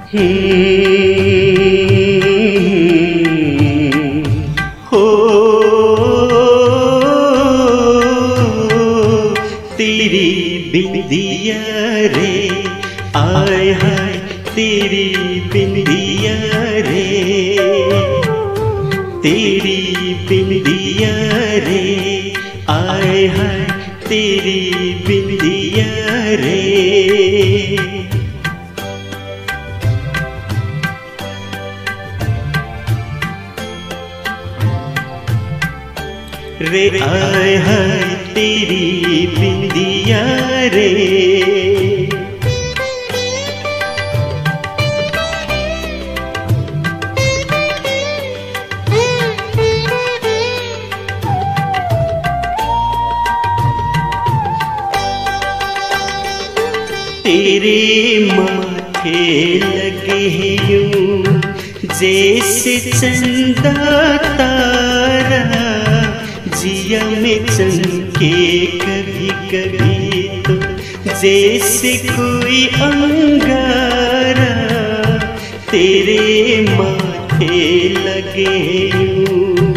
हो तेरी बिंदिया रे, आय हाय तेरी बिंदिया रे, तेरी बिंदिया रे, आय हाय तेरी बिंदिया रे। रे आय हाय तेरी बिंदिया रे, तेरे माथे लगे यूं जैसे चंदा तारा, जिया में चमके कभी कभी तो जैसे कोई अंगारा, तेरे माथे लगे यूं।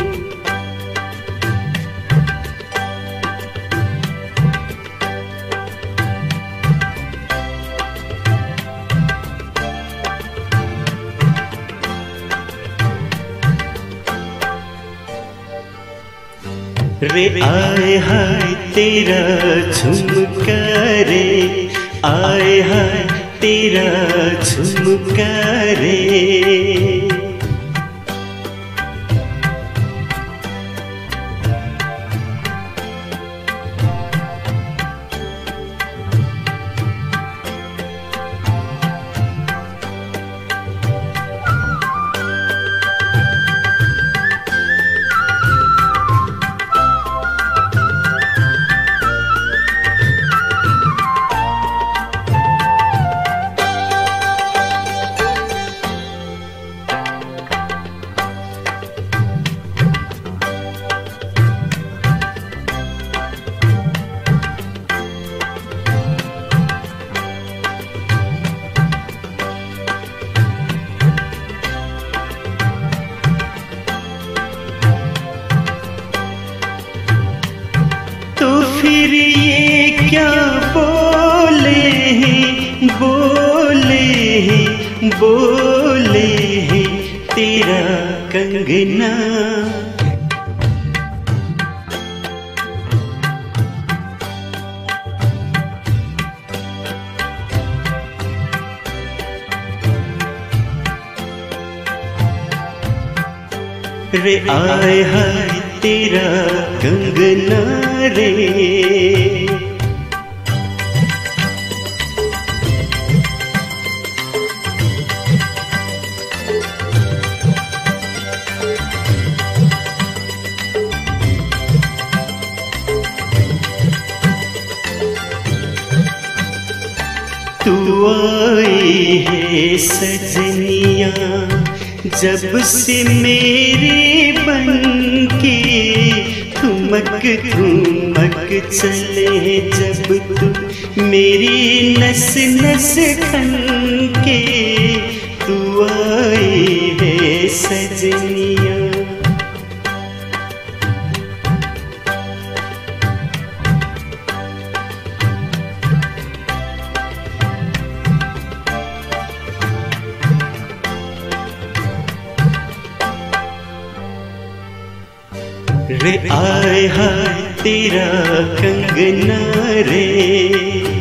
रे आय हाय तेरा झुमका रे, आय हाय तेरा झुमका रे, तो फिर ये क्या बोले हैं, बोले हैं, बोले हैं तेरा कंगना। रे आय हाय तेरा कंगना रे, तू आई है सजनिया जब से मेरे बन के, ठुमक ठुमक चले जब तू मेरी नस नस खन के, तू आई है सजनिया। रे आय हाय तेरा कंगना रे,